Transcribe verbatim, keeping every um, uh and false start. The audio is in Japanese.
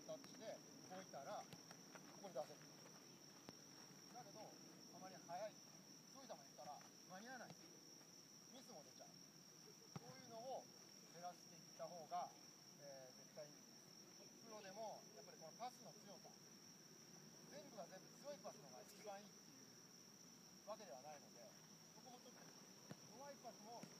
タッチで動いたらここに出せる。だけどあまり速い強い球にしたら間に合わない、ミスも出ちゃう。そういうのを減らしていった方が、えー、絶対いいです。プロでもやっぱりこのパスの強さ、全部が全部強いパスの方が一番いいっていうわけではないので、そこもちょっと弱いパスも